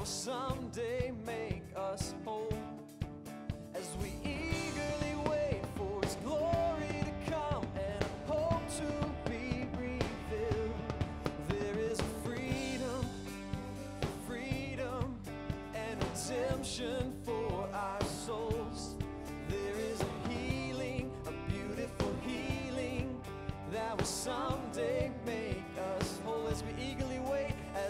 someday make us whole. As we eagerly wait for His glory to come and hope to be revealed, there is freedom and redemption for our souls. There is a healing, a beautiful healing that will someday make us whole. As we eagerly wait,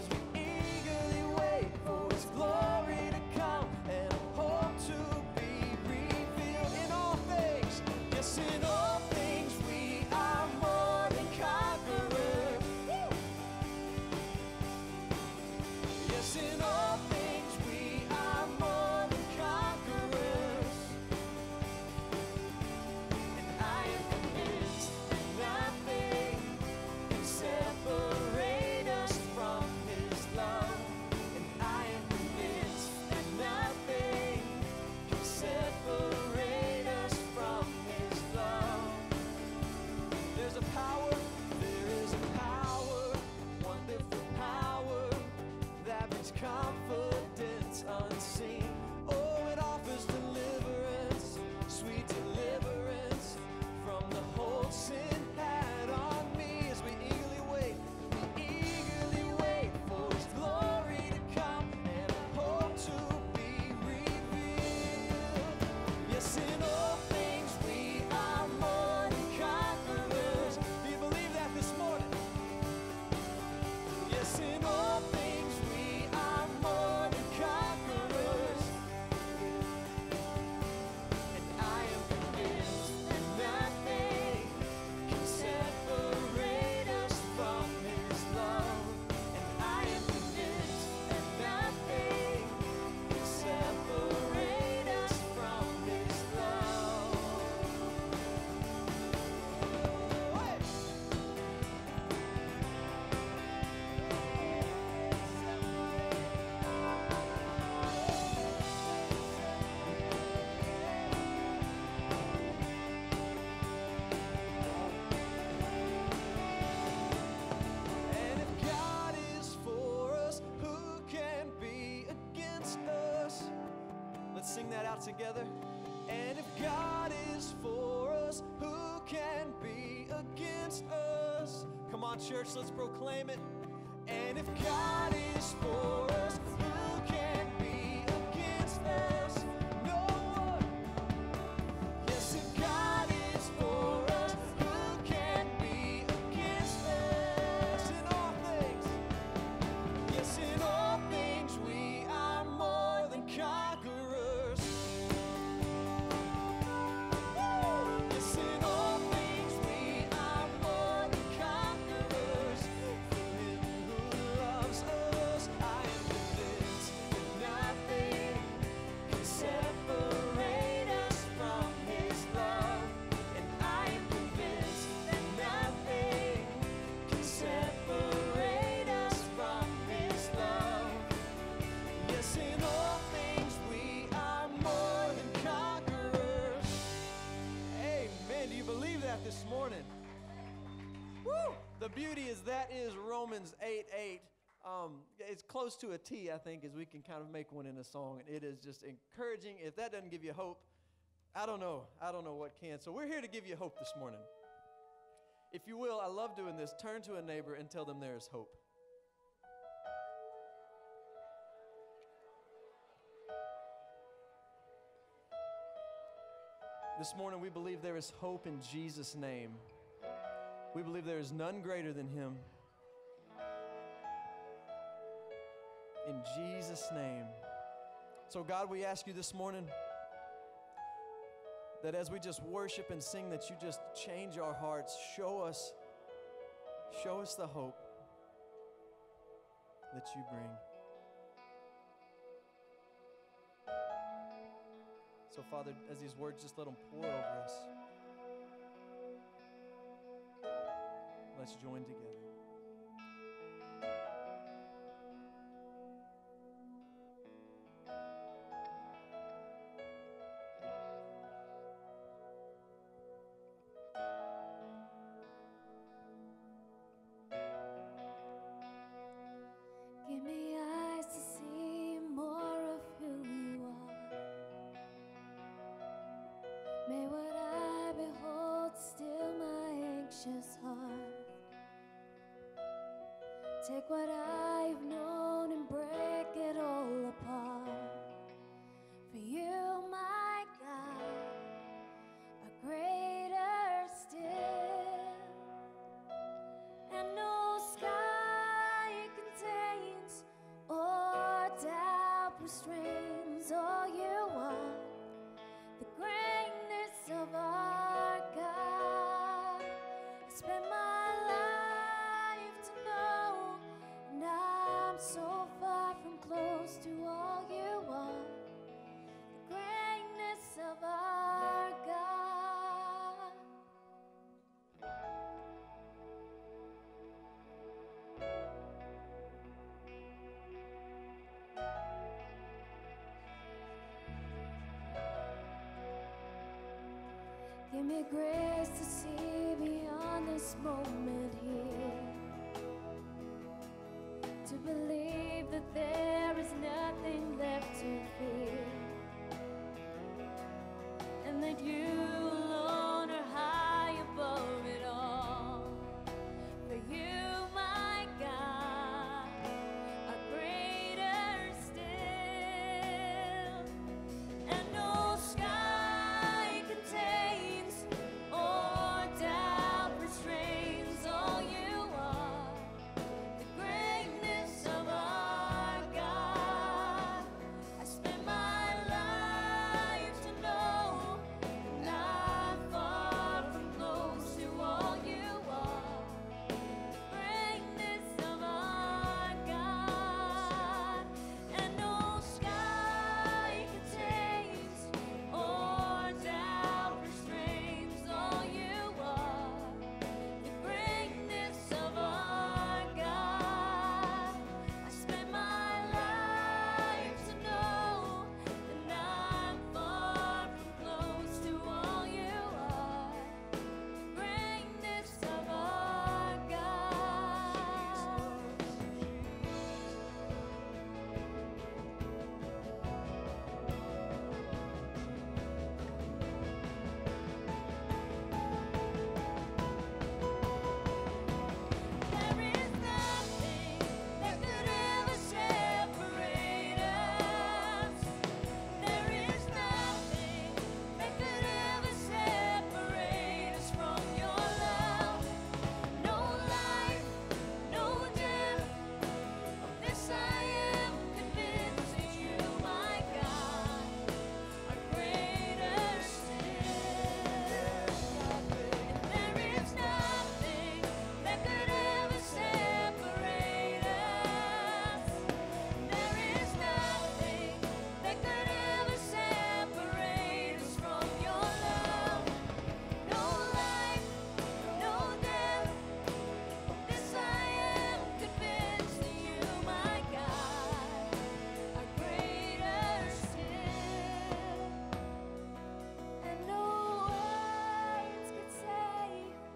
for His glory to come and hope to be revealed. In all things, yes, in all things we are more than conquerors. Woo! Yes, in all things we are more than conquerors. And I am convinced that nothing can separate us from His love. Separate us from His love. There is a power, wonderful power that brings confidence unseen. Oh, it offers deliverance, sweet deliverance from the hold sin had on me. As we eagerly wait for His glory to come and hope to be revealed. Yes, in all things we are more than conquerors. Do you believe that this morning? Yes, in all things we are more than conquerors. And I am convinced that nothing can separate us from His love. And I am convinced that nothing can separate us from His love. And if God is for us, who can be against us? Let's sing that out together. And if God is for us, who can be against us? Come on, church, let's proclaim it. And if God is for us, who can be against us? No one. Yes, if God is for us, who can be against us? In all things, yes, in all things we are more than conquerors. Yes, in all things we are more than conquerors. For Him who loves us, I am convinced that nothing can separate us from His love. And I am convinced that nothing can separate us from His love. Yes, in all things we are more than conquerors. Amen. Do you believe that this morning? Woo! The beauty is that is Romans 8:8. It's close to a T, I think, as we can kind of make one in a song. And it is just encouraging. If that doesn't give you hope, I don't know what can. So we're here to give you hope this morning. If you will, I love doing this. Turn to a neighbor and tell them there is hope. This morning we believe there is hope in Jesus' name. We believe there is none greater than Him. In Jesus' name. So God, we ask you this morning that as we just worship and sing, that you just change our hearts. Show us the hope that you bring. So Father, as these words, just let them pour over us. Let's join together. Give me eyes to see Take what I've known and break it all apart. For you, my God, are greater still. And no sky contains or doubt restrains all you are. The greatness of our God. I spent my life to know, and I'm so far from close to all you are. The greatness of our God. Give me grace to see beyond this moment here, to believe that there is nothing left to fear, and that you alone are high above it all. For you, my God, are greater still, and no sky contains or doubt restrains all you are. The greatness of our God. I spent my life to know, and I'm far from close to all you are. The greatness of our God. And no sky contains or doubt restrains all you are. The greatness of our God. I spent my life to know, and I'm far from close to all you are. The greatness of our God. There is nothing that could ever separate us. There is nothing that could ever separate us from your love. No life, no death. Of this I am convinced that you, my God, are greater still. And there is nothing that could ever separate us. There is nothing that could ever separate us from your love. No life, no death. Of this I am convinced that you, my God, are greater still. And no words could say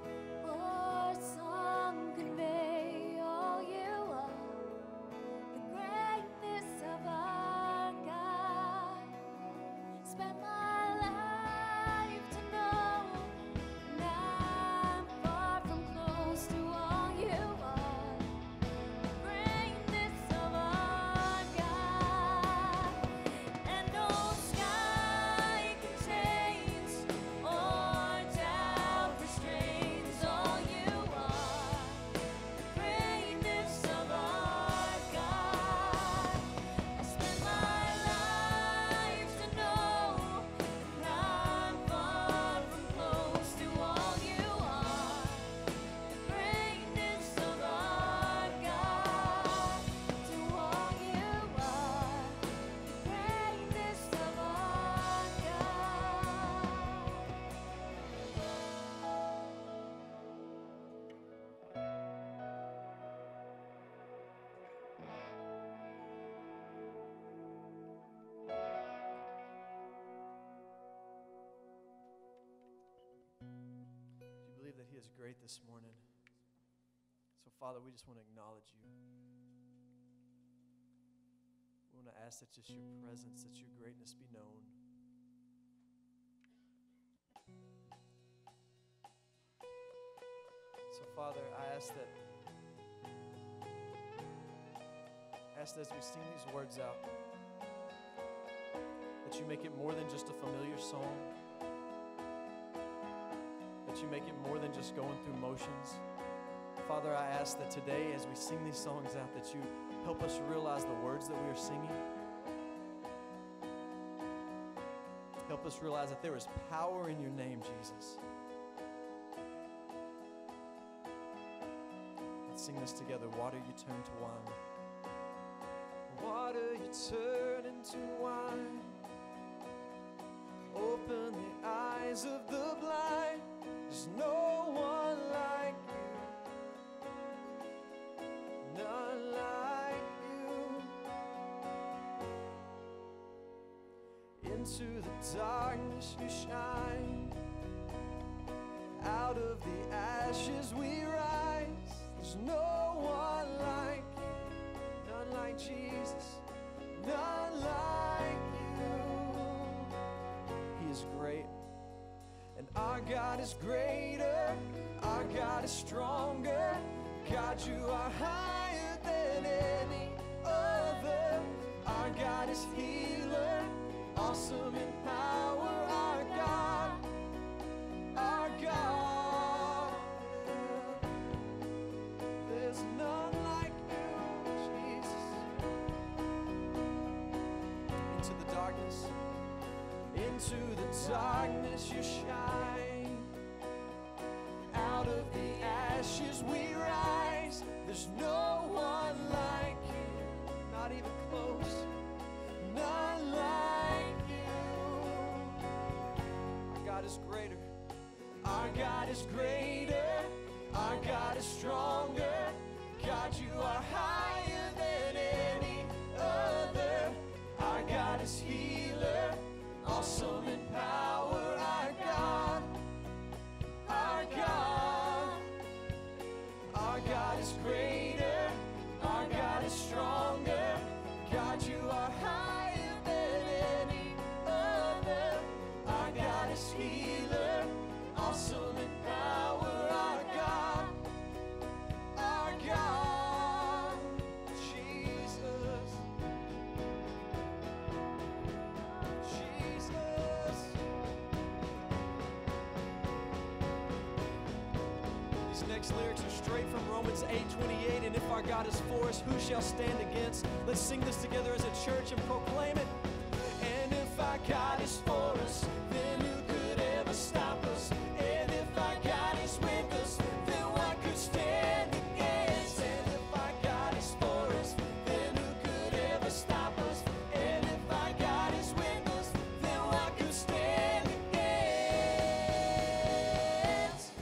or song convey all you are. The greatness of our God. Spent my life to know, and I'm far from close to all you are. The greatness of our God. And no sky contains or doubt restrains all you are. The greatness of our God. I spent my life to know, and I'm far from close to all you are. The greatness of our God, to all you are. The greatness of our Do you believe that He is great this morning? So, Father, we just want to acknowledge you. We want to ask that just your presence, that your greatness be known. So, Father, I ask that ask that as we sing these words out, that you make it more than just a familiar song, that you make it more than just going through motions. Father, I ask that today as we sing these songs out, that you help us realize the words that we are singing. Help us realize that there is power in your name, Jesus. Let's sing this together. Water you turn to wine. Water you turn into wine. Open the eyes of the blind. There's no one like you. None like you. Into the darkness you shine. Out of the ashes we rise. There's no one like you. None like Jesus. None like you. He is great. And our God is greater. Our God is stronger. God, you are higher than any other. Our God is healer. Awesome in power, our God, our God. There's none like you, Jesus. Into the darkness you shine. Out of the ashes we rise. There's no one like you, not even close. None like you. Our God is greater. Our God is greater. Our God is stronger. God, you are higher than any other. Our God is healer. Awesome in power. Our God. Our God. Our God is greater. Our God is stronger. God, you are higher than any other. Our God is healer, awesome in power. Our God, Jesus, Jesus. These next lyrics are straight from Romans 8:28, and if our God is for us, who shall stand against? Let's sing this together as a church and proclaim it. And if our God is for us, then who could ever stop us? And if our God is with us, then what could stand against? And if our God is for us, then who could ever stop us? And if our God is with us, then what could stand against?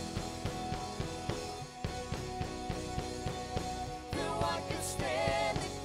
Then what could stand against?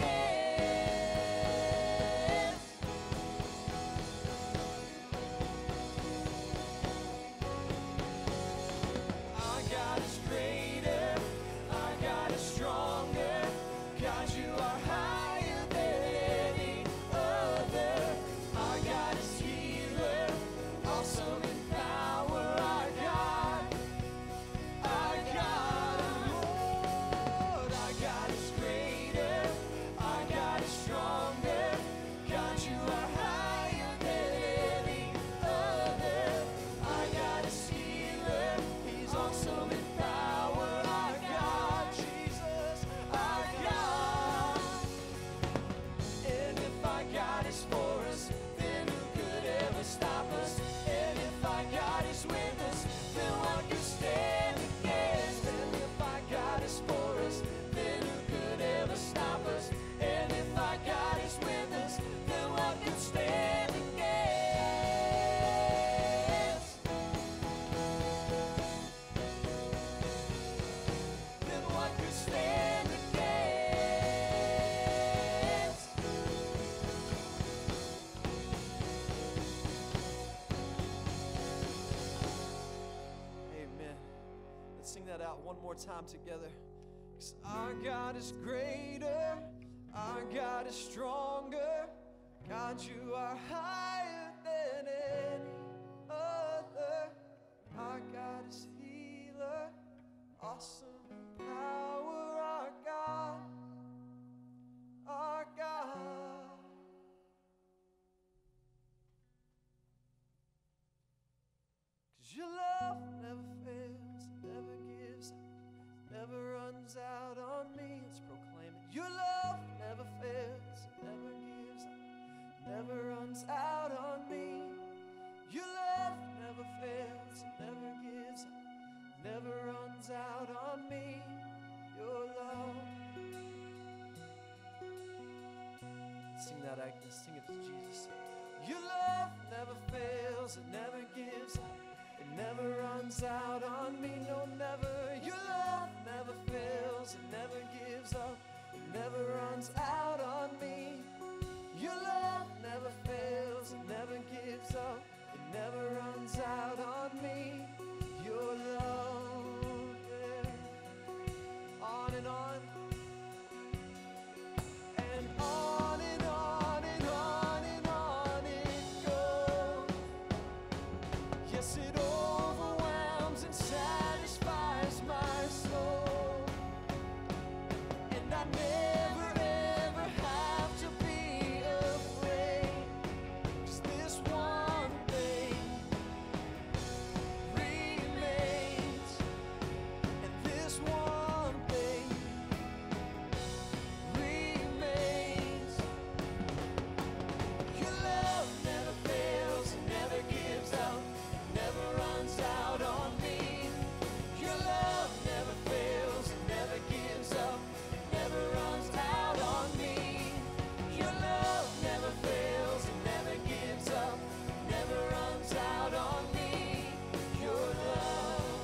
Our God is greater. Our God is stronger. God, you are higher than any other. Our God is healer. Awesome in power. Our God. Our God. Lord, our God is greater. Our God is stronger. God, you are higher than any other. Our God is healer. He's awesome in power. Our God, Jesus, our God. And if our God is for us, then who could ever stop us? And if our God is with us, then what could stand against? And if our God is for us, then who could ever stop us? And if our God is with us, then what could stand against? Then what could stand against? Amen. Let's sing that out one more time together. 'Cause our God is greater. Our God is stronger. God, you are higher than any other. Our God is healer. Awesome in power. Our God. runs out on me. Let's proclaim it. Your love never fails, it never gives up, never runs out on me. Your love never fails, it never gives up, never runs out on me. Your love. Sing that, Agnes. Sing it to Jesus. Your love never fails, it never gives up, it never runs out on me. No, never. Your love never fails, it never gives up, it never runs out on me. Your love never fails, it never gives up, it never runs out on me. Your love, yeah. On and on. And on and on and on and on it goes. Yes, it overwhelms and satisfies my soul. And I never ever have to be afraid. 'Cause this one thing remains. And this one thing remains. Your love never fails, it never gives up, never runs out on me. Your love never fails, it never gives up, never runs out on me. Your love never fails, it never gives up, never runs out on me. Your love.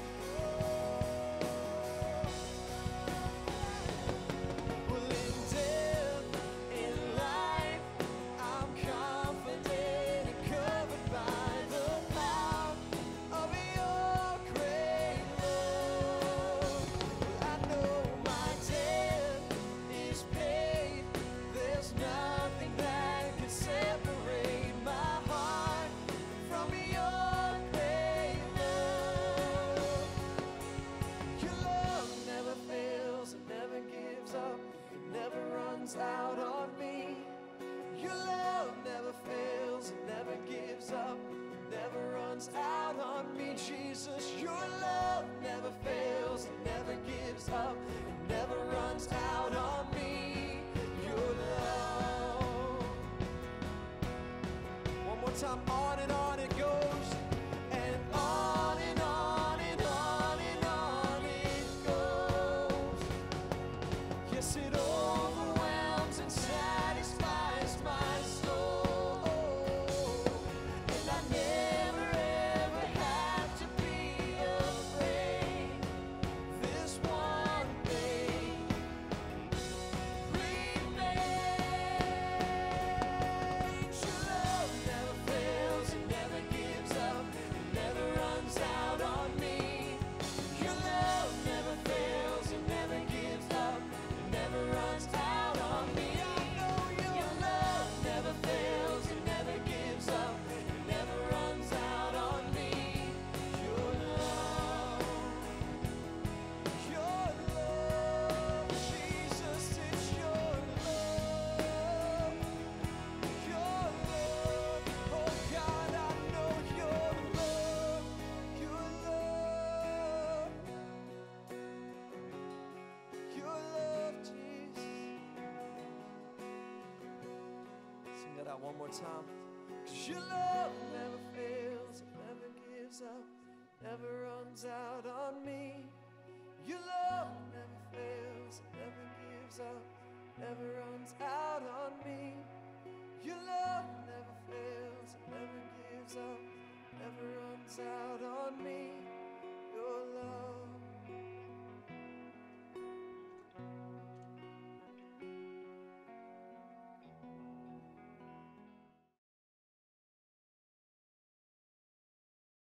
Well, in death, in life, I'm confident and covered by the power of your great love. I know my debt is paid. There's nothing that can separate my heart from your great love. Your love never fails, it never gives up, it never runs out on me. Your love never fails, it never gives up, it never runs out on me. Jesus, your love never fails, it never gives up, it never runs out on me. Your love. One more time, on and on it goes. And on and on and on and on it goes. Yes, it overwhelms and satisfies my soul. And I never ever have to be afraid. This one thing remains. Your love never fails, it never gives up, it never runs out on me. Your love never fails, it never gives up, it never runs out on me. I know your love never fails, it never gives up, it never runs out on me. Your love, Jesus, it's your love. Your love, oh God, I know your love, your love, your love, Jesus. Sing that out one more time. 'Cause your love never fails, it never gives up, never runs out on me. Your love never fails, it never gives up, never runs out on me.